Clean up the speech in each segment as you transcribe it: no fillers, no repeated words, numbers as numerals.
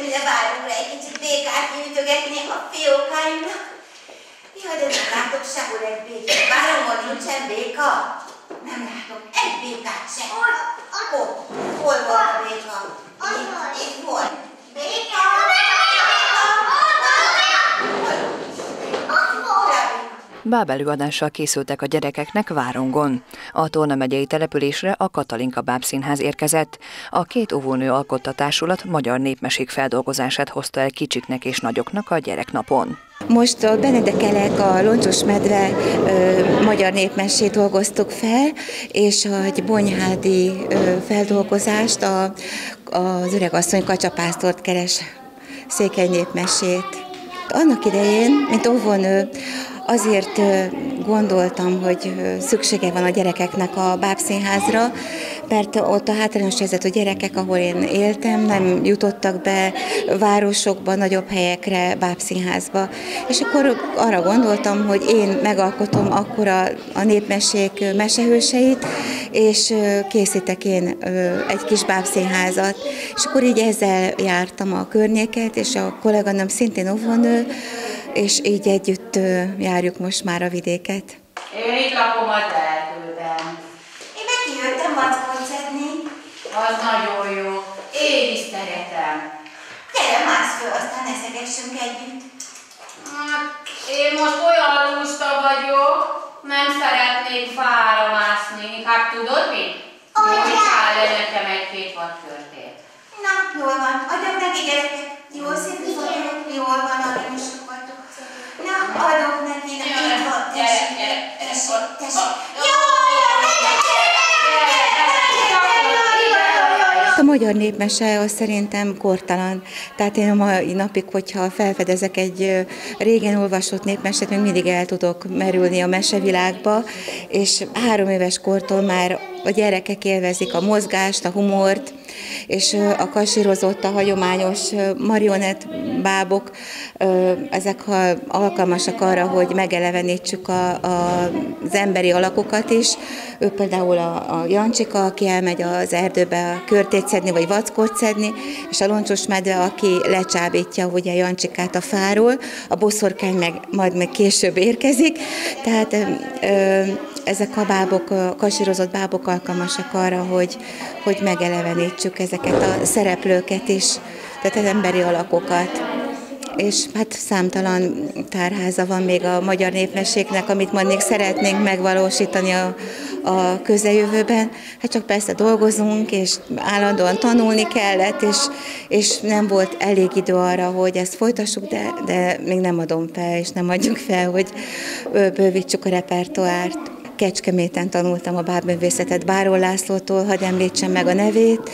ide várunk rá egy kicsit békát nyújtogetni a fiókáimnak. Jaj, de nem látok sehol egy békát. Váromban nincsen béka? Nem látok egy békát sem. Hol volt a béka? Itt volt. Béka! Bábelőadással készültek a gyerekeknek Várongon. A Tolna megyei településre a Katalinka Bábszínház érkezett. A két óvónő alkotta társulat magyar népmesék feldolgozását hozta el kicsiknek és nagyoknak a gyereknapon. Most a Benedek Elek, a Loncsos Medve magyar népmesét dolgoztuk fel, és egy bonyhádi feldolgozást, az öregasszony kacsapásztort keres székely népmesét. Annak idején, mint óvónő, azért gondoltam, hogy szüksége van a gyerekeknek a bábszínházra, mert ott a hátrányos helyzetű gyerekek, ahol én éltem, nem jutottak be városokba, nagyobb helyekre, bábszínházba. És akkor arra gondoltam, hogy én megalkotom akkor a népmesék mesehőseit, és készítek én egy kis bábszínházat. És akkor így ezzel jártam a környéket, és a kolléganőm szintén óvónő, és így együtt járjuk most már a vidéket. Én itt lakomat elküldem. Én meg kijöttem mackot szedni. Az nagyon jó. Én is szeretem. Gyere, mász föl, aztán eszegessünk együtt. Hát, én most olyan lusta vagyok, nem szeretnék fára mászni. Hát tudod mit? Nyújtsál le nekem egy-két vadkörtét. Na, jól van. Adjak neki, gyerekek. Jól szépen vagyok, jól van, aranyosak vagytok. Na, adok neki, itt van, tessék. A magyar népmese az szerintem kortalan. Tehát én a mai napig, hogyha felfedezek egy régen olvasott népmesét, még mindig el tudok merülni a mesevilágba, és 3 éves kortól már a gyerekek élvezik a mozgást, a humort, és a kasírozott, a hagyományos marionett bábok, ezek alkalmasak arra, hogy megelevenítsük az emberi alakokat is. Ő például a Jancsika, aki elmegy az erdőbe körtét szedni, vagy vackot szedni, és a Loncsos Medve, aki lecsábítja ugye Jancsikát a fáról, a boszorkány majd meg később érkezik. Tehát ezek a bábok, a kasírozott bábok alkalmasak arra, hogy megelevenítsük ezeket a szereplőket is, tehát az emberi alakokat. És hát számtalan tárháza van még a magyar népmeséknek, amit majd még szeretnénk megvalósítani a közeljövőben. Hát csak persze dolgozunk, és állandóan tanulni kellett, és nem volt elég idő arra, hogy ezt folytassuk, de még nem adom fel, és nem adjuk fel, hogy bővítsük a repertoárt. Kecskeméten tanultam a bábművészetet Báró Lászlótól, hadd említsem meg a nevét,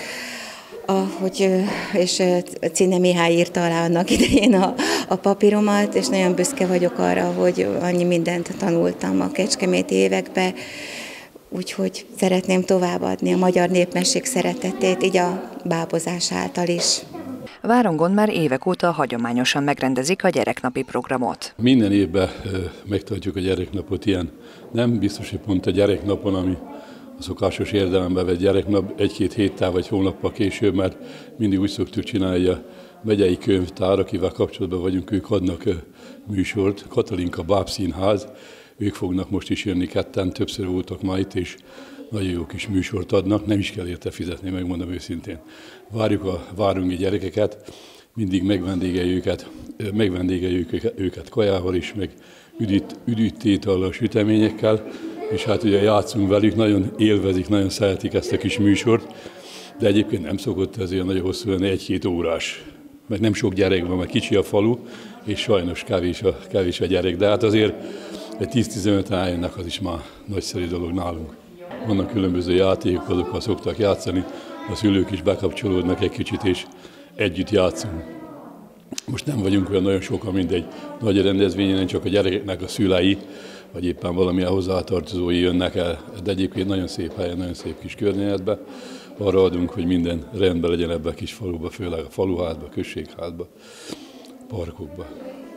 és Czine Mihály írta alá annak idején a papíromat, és nagyon büszke vagyok arra, hogy annyi mindent tanultam a kecskeméti években, úgyhogy szeretném továbbadni a magyar népmesék szeretetét, így a bábozás által is. Várongon már évek óta hagyományosan megrendezik a gyereknapi programot. Minden évben megtartjuk a gyereknapot ilyen, nem biztos, hogy pont a gyereknapon, ami a szokásos érdelembe vett gyereknap, 1-2 héttel vagy hónappal később, mert mindig úgy szoktuk csinálni, hogy a megyei könyvtár, akivel kapcsolatban vagyunk, ők adnak műsort, Katalinka Bábszínház, ők fognak most is jönni ketten, többször voltak ma itt, és nagyon jó kis műsort adnak, nem is kell érte fizetni, megmondom őszintén. Várjuk a várungi gyerekeket, mindig megvendégeljük őket kajával is, meg üdíttétellel, süteményekkel, és hát ugye játszunk velük, nagyon élvezik, nagyon szeretik ezt a kis műsort, de egyébként nem szokott ez olyan nagyon hosszú lenni, 1-2 órás. Meg nem sok gyerek van, mert kicsi a falu, és sajnos kevés a gyerek, de hát azért egy 10-15-en eljönnek, az is már nagyszerű dolog nálunk. Vannak különböző játékok, azokkal szoktak játszani, a szülők is bekapcsolódnak egy kicsit, és együtt játszunk. Most nem vagyunk olyan nagyon sokan, mint egy nagy rendezvényen, csak a gyerekeknek a szülei, vagy éppen valamilyen hozzátartozói jönnek el, de egyébként nagyon szép helyen, nagyon szép kis környezetben. Arra adunk, hogy minden rendben legyen ebbe a kis faluba, főleg a faluházba, községházba, parkokba.